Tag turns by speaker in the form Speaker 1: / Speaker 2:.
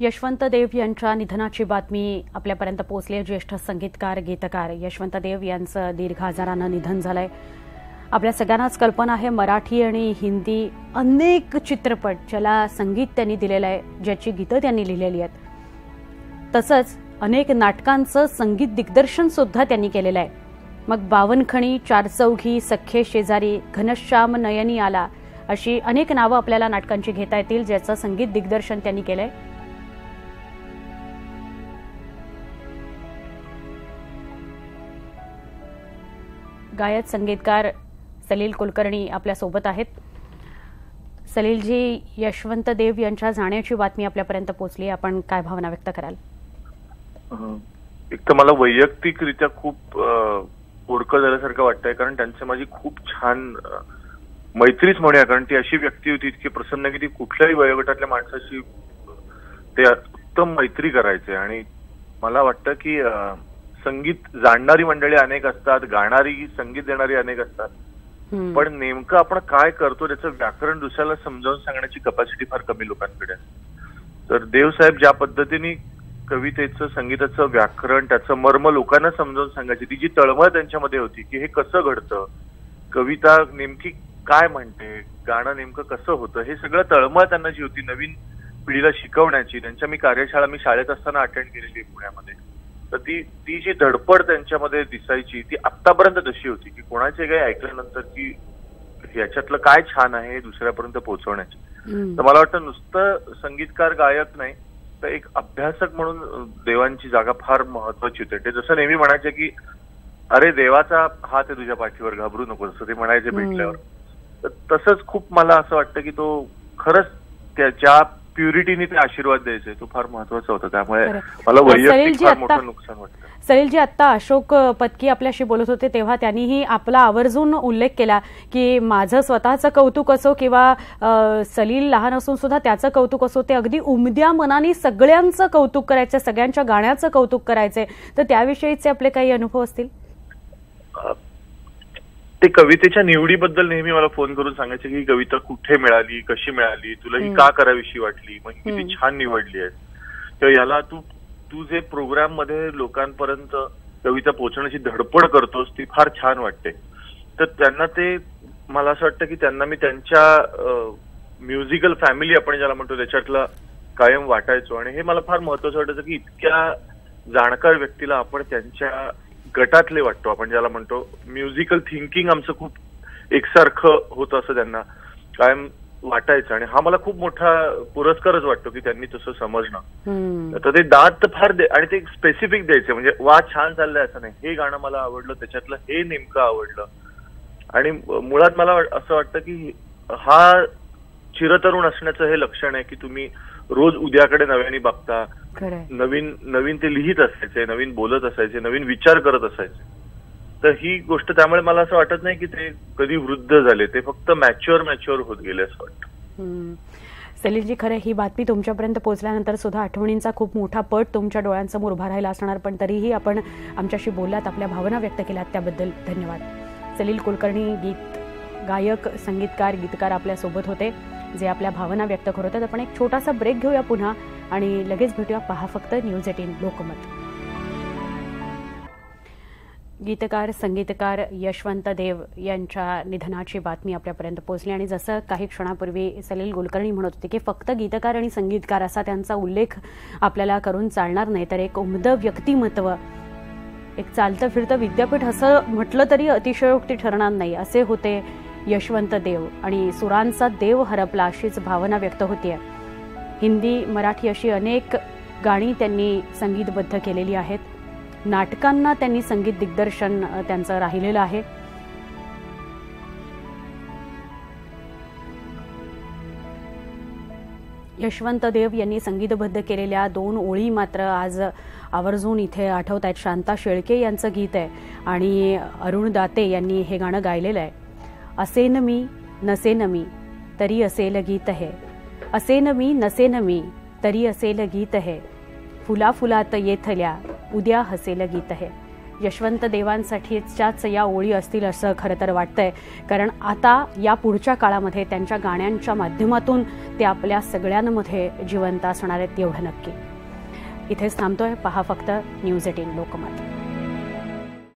Speaker 1: यशवंत देव यांच्या निधनाची बातमी आपल्यापर्यंत पोहोचली. ज्येष्ठ संगीतकार गीतकार यशवंत देव यांचं दीर्घ आजारानं निधन झालंय. आपल्या सगळ्यांनाच कल्पना आहे मराठी आणि हिंदी अनेक चित्रपट ज्याला संगीत त्यांनी दिलेलं आहे, ज्याची गीतं त्यांनी लिहिलेली आहेत, तसंच अनेक नाटकांचं संगीत दिग्दर्शन सुद्धा त्यांनी केलेलं आहे. मग बावनखणी, चारचौघी, सख्खे शेजारी, घनश्याम नयनी आला अशी अनेक नावं आपल्याला नाटकांची घेता येतील ज्याचं संगीत दिग्दर्शन त्यांनी केलंय. गायक संगीतकार सलील कुलकर्णी आपल्या सोबत आहेत. सलीलजी, यशवंत देव यांच्या जाण्याची बातमी आपल्यापर्यंत पोहोचली, आपण काय भावना व्यक्त कराल?
Speaker 2: एक तर मला वैयक्तिकरित्या खूप पोरकं झाल्यासारखं वाटतंय, कारण त्यांची माझी खूप छान मैत्रीच म्हणूया. कारण ती अशी व्यक्ती होती, इतकी प्रसन्न की ती कुठल्याही वयोगटातल्या माणसाशी ते उत्तम मैत्री करायचे. आणि मला वाटतं की संगीत जाणणारी मंडळी अनेक असतात, गाणारी संगीत देणारी अनेक असतात, पण नेमकं आपण काय करतो त्याचं व्याकरण दुसऱ्याला समजावून सांगण्याची कपॅसिटी फार कमी लोकांकडे आहे. तर देवसाहेब ज्या पद्धतीने कवितेचं, संगीताचं व्याकरण, त्याचं मर्म लोकांना समजावून सांगायची, ती जी तळमळ त्यांच्यामध्ये होती की हे कसं घडतं, कविता नेमकी काय म्हणते, गाणं नेमकं कसं होतं, हे सगळं तळमळ त्यांना जी होती नवीन पिढीला शिकवण्याची. त्यांच्या मी कार्यशाळा मी शाळेत असताना अटेंड केलेली पुण्यामध्ये. तर ती जी धडपड त्यांच्यामध्ये दिसायची ती आतापर्यंत तशी होती की कोणाचे काही ऐकल्यानंतर की याच्यातलं काय छान आहे दुसऱ्यापर्यंत पोहोचवण्याची. तर मला वाटतं नुसतं संगीतकार गायक नाही तर एक अभ्यासक म्हणून देवांची जागा फार महत्वाची होती. ते जसं नेहमी म्हणायचे की अरे देवाचा हात आहे तुझ्या पाठीवर, घाबरू नको, असं ते म्हणायचे भेटल्यावर. तर तसंच खूप मला असं वाटतं की तो खरंच त्याच्या प्युरिटीने ते आशीर्वाद द्यायचे, तो फार महत्वाचा होता. त्यामुळे मला वैयक्तिक फार मोठं नुकसान वाटतं.
Speaker 1: सलीलजी, आता अशोक पत्की आपल्याशी बोलत होते तेव्हा त्यांनीही आपला आवर्जून उल्लेख केला की माझं स्वतःचं कौतुक असो किंवा सलील लहान असून सुद्धा त्याचं कौतुक असो, ते अगदी उमद्या मनाने सगळ्यांचं कौतुक करायचं, सगळ्यांच्या गाण्याचं कौतुक करायचंय. तर त्याविषयीचे आपले काही अनुभव असतील?
Speaker 2: ते कवितेच्या निवडीबद्दल नेहमी मला फोन करून सांगायचे की ही कविता कुठे मिळाली, कशी मिळाली, तुला ही का करावीशी वाटली, मग किती छान निवडली आहे. तर याला तू जे प्रोग्राम मध्ये लोकांपर्यंत कविता पोहोचण्याची धडपड करतोस ती फार छान वाटते. तर त्यांना ते मला असं वाटतं की त्यांना मी त्यांच्या म्युझिकल फॅमिली आपण ज्याला म्हणतो त्याच्यातला कायम वाटायचो. आणि हे मला फार महत्वाचं वाटायचं की इतक्या जाणकार व्यक्तीला आपण त्यांच्या गटातले वाटतो, आपण ज्याला म्हणतो म्युझिकल थिंकिंग आमचं खूप एकसारखं होतं असं त्यांना कायम वाटायचं. आणि हा मला खूप मोठा पुरस्कारच वाटतो की त्यांनी तसं समजणं. तर ते दात फार आणि ते स्पेसिफिक द्यायचे, म्हणजे वा छान चाललंय असं नाही, हे गाणं मला आवडलं, त्याच्यातलं हे नेमकं आवडलं. आणि मुळात मला असं वाटतं की हा चिरतरुण असण्याचं हे लक्षण आहे की तुम्ही रोज उद्याकडे नव्याने बघता, नवीन ते लिहित असायचे, नवीन बोलत असायचे, नवीन विचार करत असायचे. तर ही गोष्ट त्यामुळे मला असं वाटत नाही की ते कधी वृद्ध झाले, ते फक्त मॅच्युअर होत गेले असं वाटतं.
Speaker 1: सलीलजी, खरं ही बातमी तुमच्यापर्यंत पोहोचल्यानंतर सुद्धा आठवणींचा खूप मोठा पट तुमच्या डोळ्यांसमोर उभा राहिला असणार, पण तरीही आपण आमच्याशी बोललात, आपल्या भावना व्यक्त केल्यात, त्याबद्दल धन्यवाद. सलील कुलकर्णी, गायक, संगीतकार, गीतकार आपल्यासोबत होते जे आपल्या भावना व्यक्त करत होते. आपण एक छोटासा ब्रेक घेऊया पुन्हा आणि लगेच भेटूया. पहा फक्त न्यूज 18 लोकमत. गीतकार, संगीतकार यशवंत देव यांच्या निधनाची बातमी आपल्यापर्यंत पोहोचली. आणि जसं काही क्षणापूर्वी सलील कुलकर्णी म्हणत होते की फक्त गीतकार आणि संगीतकार असा त्यांचा उल्लेख आपल्याला करून चालणार नाही, तर एक उमदं व्यक्तिमत्व, एक चालतं फिरतं विद्यापीठ असं म्हटलं तरी अतिशयोक्ती ठरणार नाही, असे होते यशवंत देव. आणि सुरांचा देव हरपला अशीच भावना व्यक्त होतीये. हिंदी, मराठी अशी अनेक गाणी त्यांनी संगीतबद्ध केलेली आहेत. नाटकांना त्यांनी संगीत दिग्दर्शन त्यांचं राहिलेलं आहे. यशवंत देव यांनी संगीतबद्ध केलेल्या 2 ओळी मात्र आज आवर्जून इथे आठवत आहेत. शांता शेळके यांचं गीत आहे आणि अरुण दाते यांनी हे गाणं गायलेलं आहे. असेन मी नसेन मी तरी असेल गीत है, असेन मी नसेन मी तरी असेल गीत है, फुला फुलात येथल्या उद्या हसेल गीत है. यशवंत देवांसाठीच्याच या ओळी असतील असं खरं तर वाटतंय, कारण आता या पुढच्या काळामध्ये त्यांच्या गाण्यांच्या माध्यमातून ते आपल्या सगळ्यांमध्ये जिवंत असणार आहेत एवढं नक्की. इथेच थांबतोय. पहा फक्त न्यूज 18 लोकमत.